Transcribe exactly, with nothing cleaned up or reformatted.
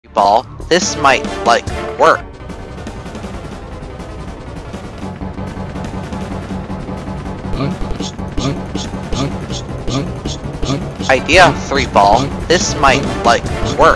Ball, this might, like, work. Idea, three ball, this might, like, work.